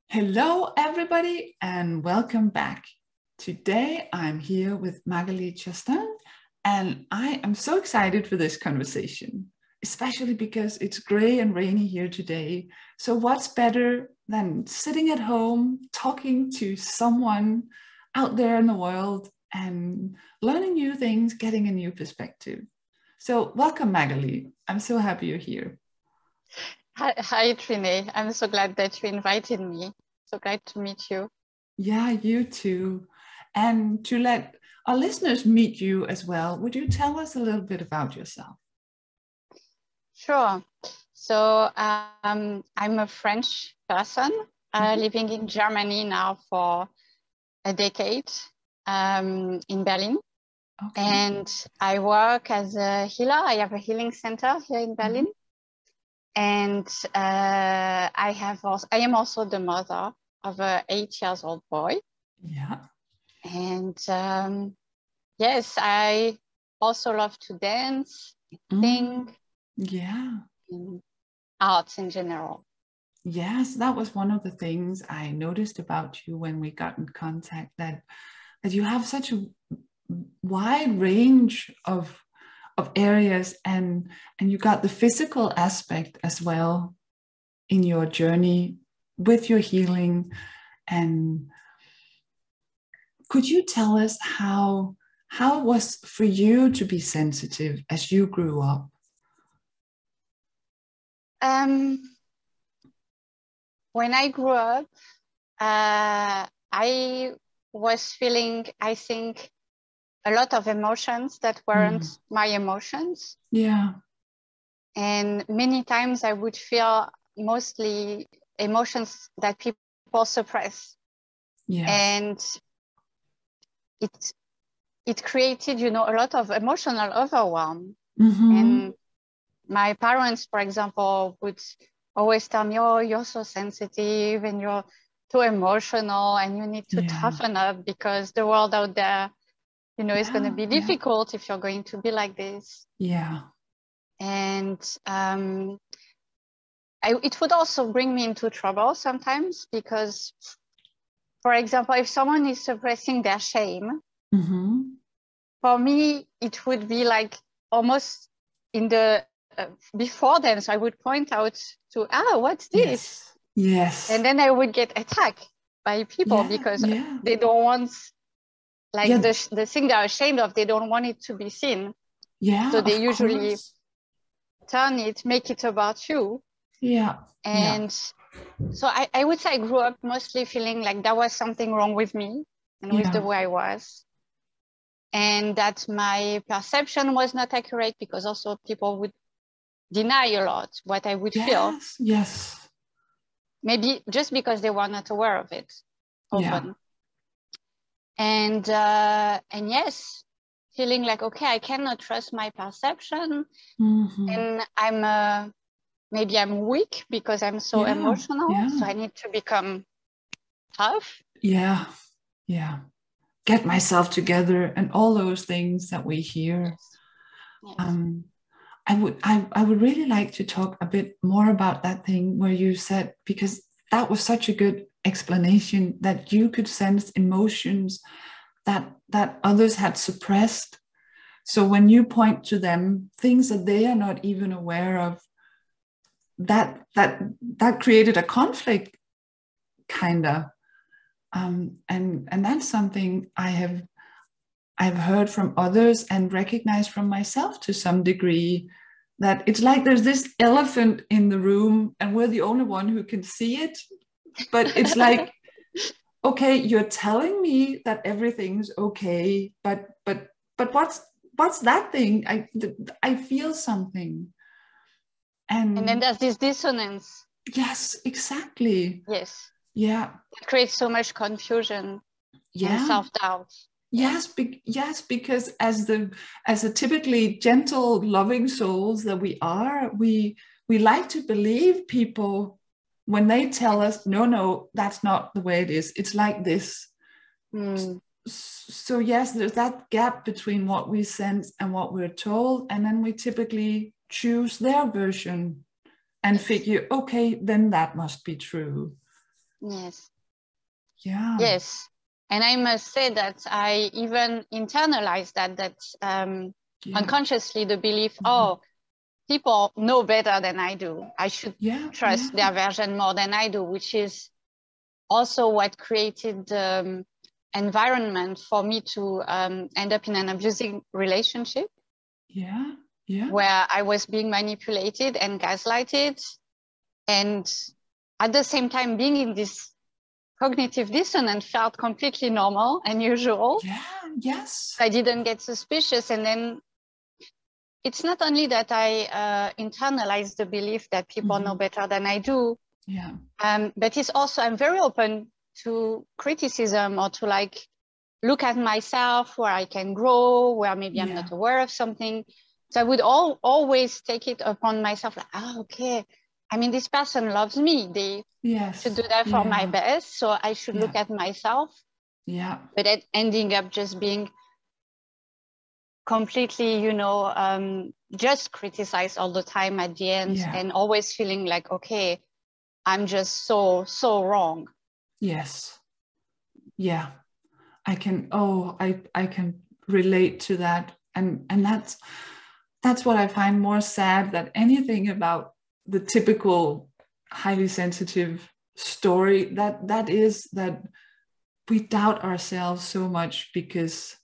Hello, everybody, and welcome back. Today, I'm here with Magali Chastaing, and I am so excited for this conversation, especially because it's gray and rainy here today. So, what's better than sitting at home, talking to someone out there in the world and learning new things, getting a new perspective? So, welcome, Magali. I'm so happy you're here. Hi, Trine. I'm so glad that you invited me. So glad to meet you. Yeah, you too. And to let our listeners meet you as well, would you tell us a little bit about yourself? Sure. So I'm a French person living in Germany now for a decade in Berlin. Okay. And I work as a healer. I have a healing center here in Berlin. And I am also the mother of an 8-year-old boy. Yeah. And yes, I also love to dance, sing, yeah, and arts in general. Yes, that was one of the things I noticed about you when we got in contact, that you have such a wide range of areas, and you got the physical aspect as well in your journey with your healing. And could you tell us how it was for you to be sensitive as you grew up? When I grew up, I was feeling, I think, a lot of emotions that weren't my emotions. Yeah. And many times I would feel mostly emotions that people suppress. Yes. And it created, a lot of emotional overwhelm. And my parents, for example, would always tell me, oh, you're so sensitive and you're too emotional and you need to toughen up because the world out there, is going to be difficult if you're going to be like this. Yeah. And it would also bring me into trouble sometimes because, for example, if someone is suppressing their shame, for me, it would be like almost in the before them. So I would point out to, what's this? Yes. And then I would get attacked by people because they don't want, like the thing they're ashamed of, they don't want it to be seen. Yeah. So they usually make it about you. Yeah. And so I would say I grew up mostly feeling like there was something wrong with me and with the way I was. And that my perception was not accurate because also people would deny a lot what I would feel. Yes. Maybe just because they were not aware of it often. And yes, feeling like, okay, I cannot trust my perception. And maybe I'm weak because I'm so emotional. So I need to become tough. Yeah. Get myself together and all those things that we hear. Yes. I would really like to talk a bit more about that thing where you said, because that was such a good explanation, that you could sense emotions that others had suppressed. So when you point to them, things that they are not even aware of, that created a conflict, kind of. And that's something I've heard from others and recognized from myself to some degree, that it's like there's this elephant in the room and we're the only one who can see it. But it's like, okay, you're telling me that everything's okay, but what's that thing? I feel something. And then there's this dissonance. Yes, exactly. Yes. Yeah. It creates so much confusion and self-doubt. Yes, because as a typically gentle, loving souls that we are, we like to believe people when they tell us, no, that's not the way it is. It's like this. So yes, there's that gap between what we sense and what we're told, and then we typically choose their version and figure, okay, then that must be true. Yes. Yeah. Yes. And I must say that I even internalized that unconsciously, the belief, oh, people know better than I do. I should trust their version more than I do, which is also what created the environment for me to end up in an abusive relationship. Yeah. Yeah. Where I was being manipulated and gaslighted, and at the same time being in this cognitive dissonance felt completely normal and usual. Yeah. Yes. I didn't get suspicious. And then it's not only that I internalized the belief that people know better than I do, but it's also I'm very open to criticism or to like look at myself where I can grow, where maybe I'm not aware of something. So I would always take it upon myself, like, oh, okay. I mean, this person loves me. They should do that for my best. So I should look at myself. Yeah. But it ending up just being completely, just criticized all the time at the end and always feeling like, okay, I'm just so wrong. Yes. Yeah. I can relate to that. And that's what I find more sad than anything about the typical highly sensitive story, that is that we doubt ourselves so much because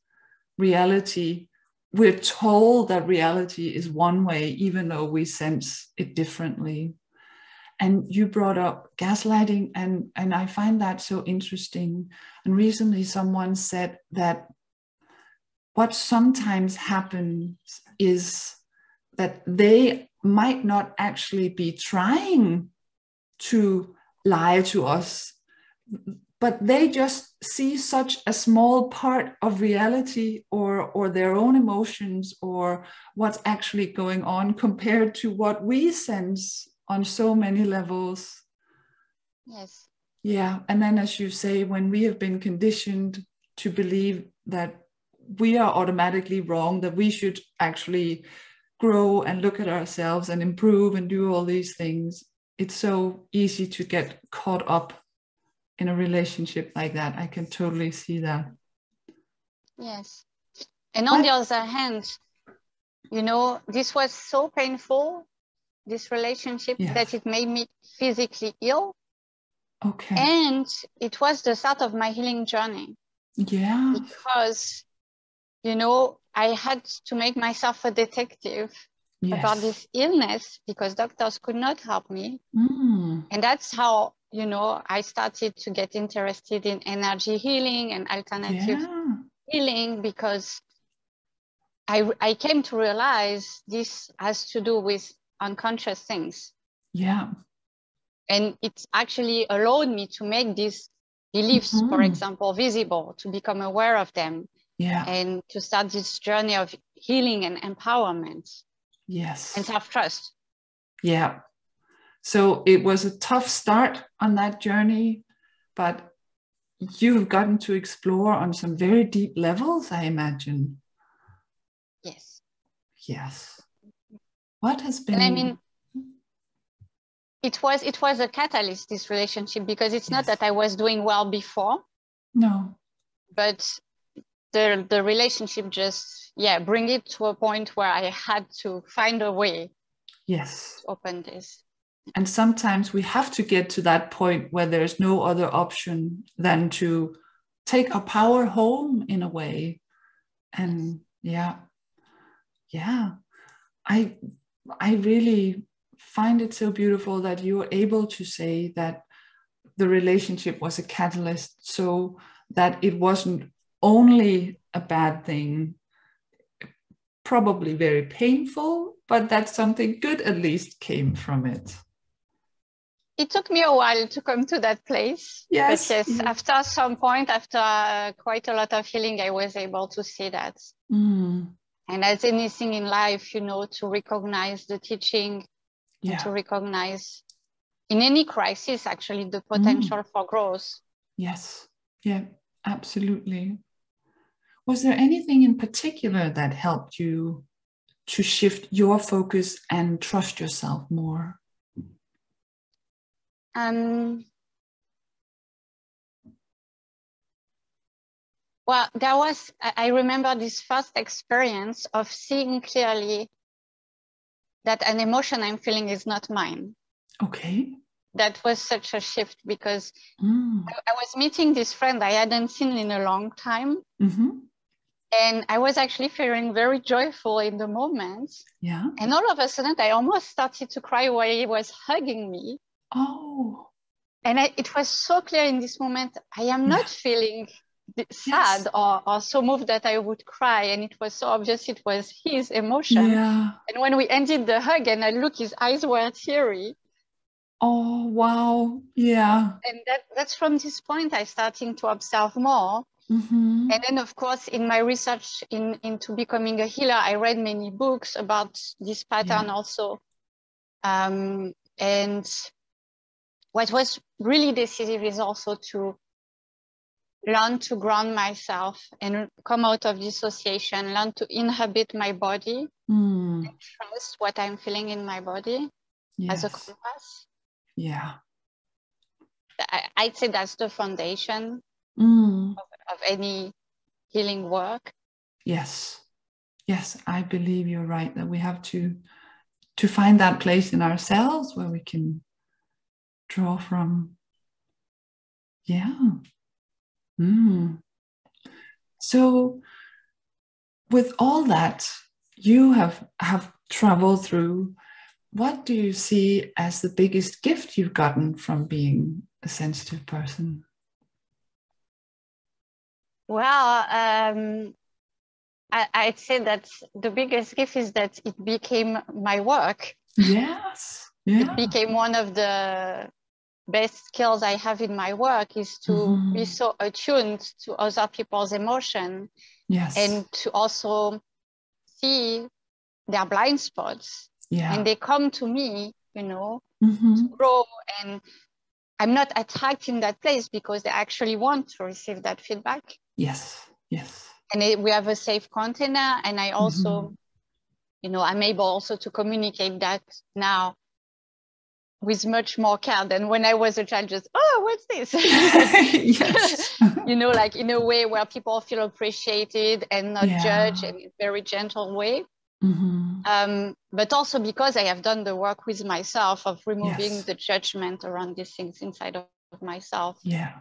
we're told that reality is one way, even though we sense it differently. And you brought up gaslighting, and I find that so interesting. And recently someone said that what sometimes happens is that they might not actually be trying to lie to us, but they just see such a small part of reality or their own emotions or what's actually going on compared to what we sense on so many levels. Yes. Yeah. And then, as you say, when we have been conditioned to believe that we are automatically wrong, that we should actually grow and look at ourselves and improve and do all these things, it's so easy to get caught up in a relationship like that. I can totally see that. Yes. And on the other hand, this was so painful, this relationship, that it made me physically ill. Okay. And it was the start of my healing journey. Yeah. Because, I had to make myself a detective about this illness because doctors could not help me. And that's how, I started to get interested in energy healing and alternative healing, because I came to realize this has to do with unconscious things. Yeah. And it actually allowed me to make these beliefs, for example, visible, to become aware of them. Yeah. And to start this journey of healing and empowerment. Yes. And self-trust. Yeah. So it was a tough start on that journey, but you've gotten to explore on some very deep levels, I imagine. Yes. Yes. What has been... And I mean, it was a catalyst, this relationship, because it's not that I was doing well before. No. But the relationship just, bring it to a point where I had to find a way to open this. And sometimes we have to get to that point where there's no other option than to take our power home in a way. And I really find it so beautiful that you were able to say that the relationship was a catalyst, so that it wasn't only a bad thing, probably very painful, but that something good at least came from it. It took me a while to come to that place. Yes. But yes, after some point, after quite a lot of healing, I was able to see that. And as anything in life, to recognize the teaching and to recognize in any crisis, actually, the potential for growth. Yes. Yeah, absolutely. Was there anything in particular that helped you to shift your focus and trust yourself more? Well, I remember this first experience of seeing clearly that an emotion I'm feeling is not mine. Okay. That was such a shift because I was meeting this friend I hadn't seen in a long time. And I was actually feeling very joyful in the moment. Yeah. And all of a sudden, I almost started to cry while he was hugging me. Oh. And it was so clear in this moment, I am not feeling sad or so moved that I would cry. And it was so obvious it was his emotion. Yeah. And when we ended the hug and I looked, his eyes were teary. Oh, wow. Yeah. And that's from this point, I started to observe more. And then, of course, in my research into becoming a healer, I read many books about this pattern also. And what was really decisive is also to learn to ground myself and come out of dissociation, learn to inhabit my body and trust what I'm feeling in my body as a compass. Yeah. I'd say that's the foundation of any healing work. Yes. Yes, I believe you're right, that we have to find that place in ourselves where we can draw from. Yeah. So with all that you have traveled through, what do you see as the biggest gift you've gotten from being a sensitive person? Well, I'd say that the biggest gift is that it became my work. Yes. Yeah. It became one of the best skills I have in my work, is to be so attuned to other people's emotion. Yes. And to also see their blind spots. Yeah. And they come to me, to grow. And I'm not attacked in that place because they actually want to receive that feedback. Yes. Yes. And we have a safe container. And I also, I'm able also to communicate that now with much more care than when I was a child, just, oh, what's this? Yes. Like in a way where people feel appreciated and not judged, in a very gentle way. But also because I have done the work with myself of removing the judgment around these things inside of myself. Yeah.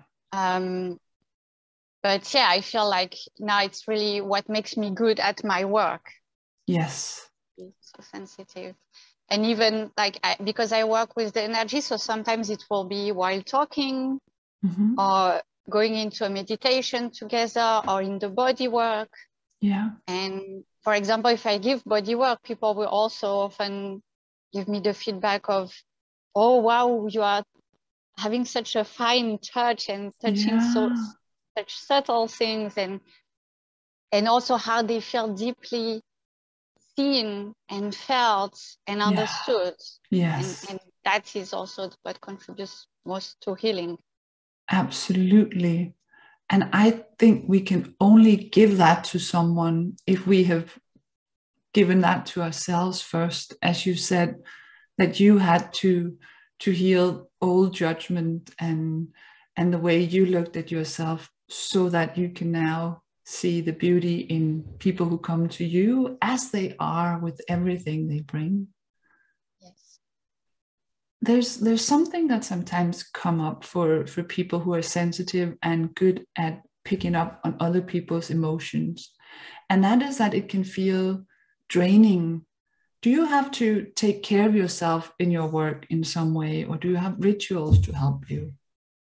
But yeah, I feel like now it's really what makes me good at my work. Yes. It's so sensitive. And even like, because I work with the energy, so sometimes it will be while talking or going into a meditation together or in the body work. Yeah. And for example, if I give body work, people will also often give me the feedback of, oh, wow, you are having such a fine touch and touching such subtle things, and also how they feel deeply seen and felt and understood. Yes. And that is also what contributes most to healing. Absolutely. And I think we can only give that to someone if we have given that to ourselves first. As you said, that you had to heal old judgment and the way you looked at yourself, so that you can now see the beauty in people who come to you as they are, with everything they bring. Yes. There's something that sometimes come up for people who are sensitive and good at picking up on other people's emotions, and that is that it can feel draining. Do you have to take care of yourself in your work in some way, or do you have rituals to help you?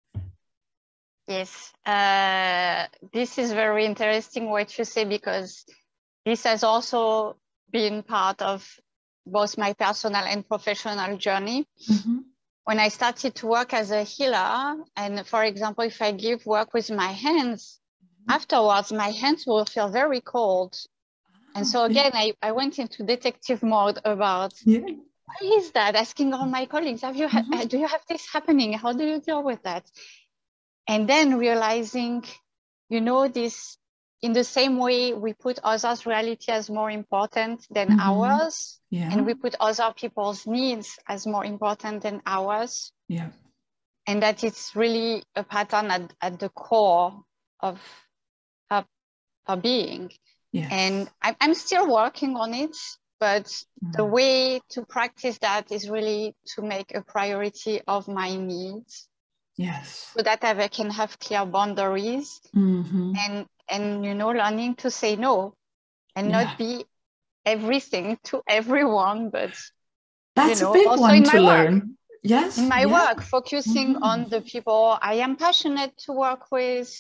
Yes, this is very interesting what you say, because this has also been part of both my personal and professional journey. When I started to work as a healer, and for example, if I give work with my hands, afterwards my hands will feel very cold. And so again, I went into detective mode about, why is that? Asking all my colleagues, do you have this happening? How do you deal with that? And then realizing, this, in the same way we put others' reality as more important than ours, and we put other people's needs as more important than ours. Yeah. And that it's really a pattern at the core of her being. Yes. And I'm still working on it, but the way to practice that is really to make a priority of my needs. Yes. So that I can have clear boundaries, and you know, learning to say no and not be everything to everyone, but that's you know, a big also one in to my learn. work. Yes. In my work, focusing on the people I am passionate to work with.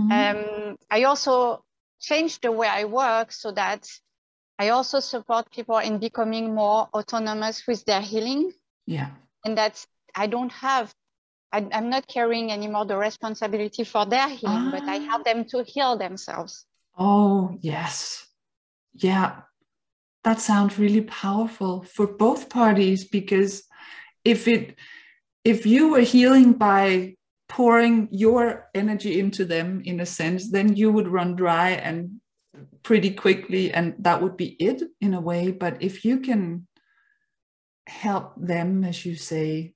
I also changed the way I work so that I also support people in becoming more autonomous with their healing. Yeah. And that I don't have, I'm not carrying anymore the responsibility for their healing, but I help them to heal themselves. Oh, yes. Yeah. That sounds really powerful for both parties, because if you were healing by pouring your energy into them, in a sense, then you would run dry and pretty quickly, and that would be it in a way. But if you can help them, as you say,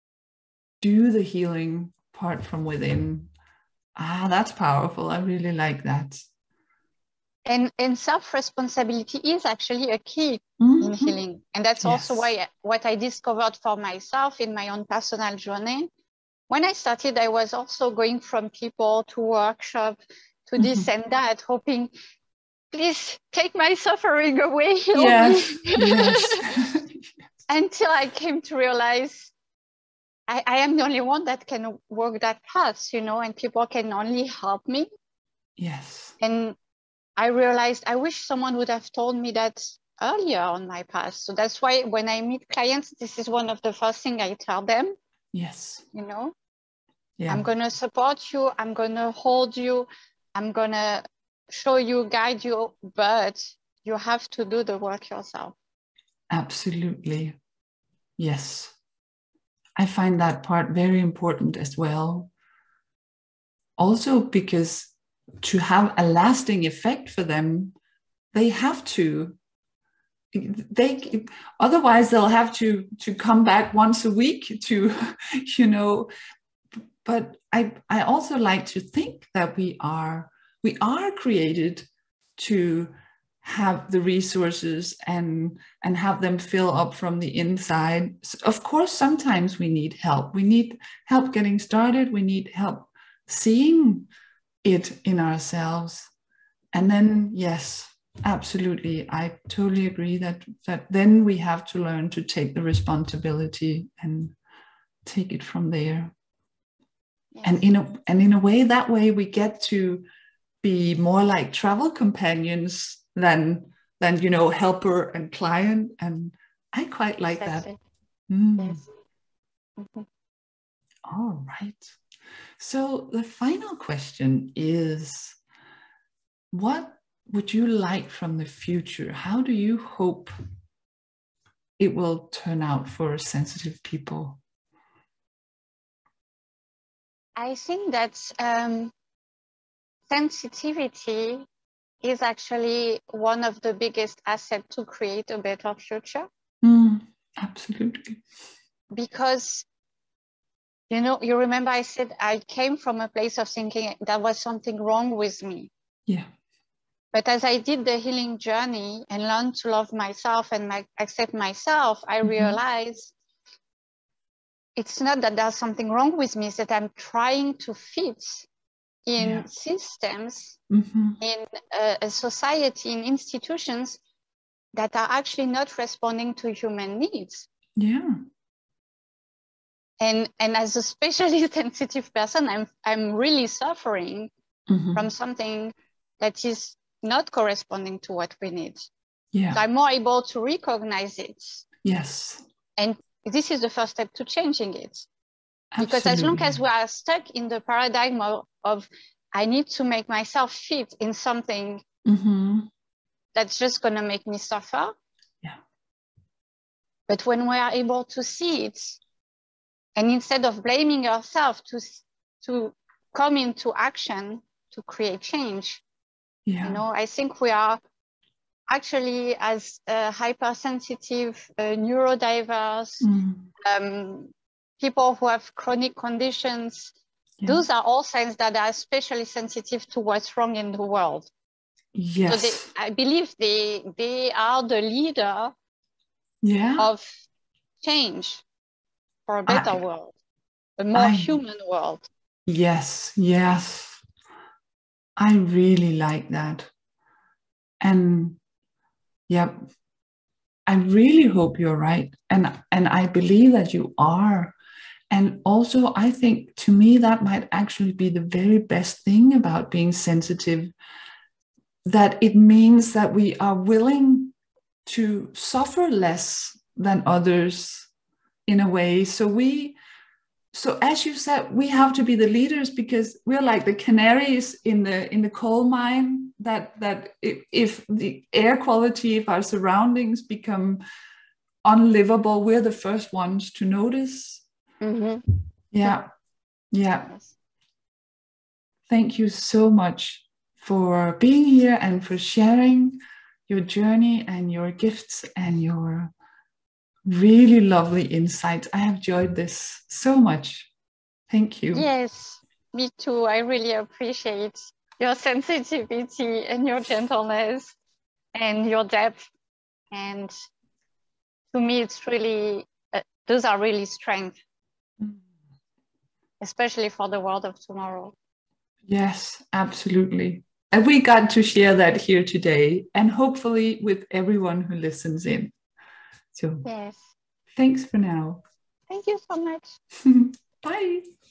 do the healing part from within, that's powerful. I really like that. And self-responsibility is actually a key in healing. And that's also why what I discovered for myself in my own personal journey. When I started, I was also going from people to workshop, to this and that, hoping, please take my suffering away, heal me. Yes. Until I came to realize I am the only one that can walk that path, you know, and people can only help me. Yes. And I realized I wish someone would have told me that earlier on my path. So that's why when I meet clients, this is one of the first things I tell them. Yes. You know, yeah. I'm going to support you. I'm going to hold you. I'm going to show you, guide you, but you have to do the work yourself. Absolutely. Yes. I find that part very important as well. Also, because to have a lasting effect for them, they have to. Otherwise they'll have to come back once a week to, you know. But I also like to think that we are created to have the resources and have them fill up from the inside. Of course, sometimes we need help. We need help getting started. We need help seeing it in ourselves. And then, yes, absolutely, I totally agree that then we have to learn to take the responsibility and take it from there. Yes. And in a way, that way we get to be more like travel companions than you know, helper and client. And I quite like that. Yes. All right. So the final question is, what would you like from the future? How do you hope it will turn out for sensitive people? I think that sensitivity is actually one of the biggest assets to create a better future. Absolutely. Because, you know, you remember I said I came from a place of thinking there was something wrong with me. Yeah. But as I did the healing journey and learned to love myself and accept myself, I realized it's not that there's something wrong with me, it's that I'm trying to fit in systems, in a society, in institutions that are actually not responding to human needs. Yeah. And as a specially sensitive person, I'm really suffering from something that is not corresponding to what we need. Yeah. So I'm more able to recognize it. Yes. And this is the first step to changing it. Absolutely. Because as long as we are stuck in the paradigm of I need to make myself fit in something that's just going to make me suffer. Yeah. But when we are able to see it, and instead of blaming ourselves, to come into action to create change, you know, I think we are actually, as hypersensitive, neurodiverse, people who have chronic conditions, those are all signs that are especially sensitive to what's wrong in the world. Yes. So I believe they are the leader of change for a better world, a more human world. Yes, yes. I really like that. And yeah, I really hope you're right. And I believe that you are. And also, I think to me, that might actually be the very best thing about being sensitive, that it means that we are willing to suffer less than others in a way. So as you said, we have to be the leaders, because we're like the canaries in the coal mine, that if the air quality, if our surroundings become unlivable, we're the first ones to notice. Mm-hmm. Yeah. Yes. Thank you so much for being here and for sharing your journey and your gifts and your really lovely insights. I have enjoyed this so much. Thank you. Yes, me too. I really appreciate your sensitivity and your gentleness and your depth. And to me, it's really, those are really strength, especially for the world of tomorrow. Yes, absolutely. And we got to share that here today, and hopefully with everyone who listens in. So yes. Thanks for now. Thank you so much. Bye.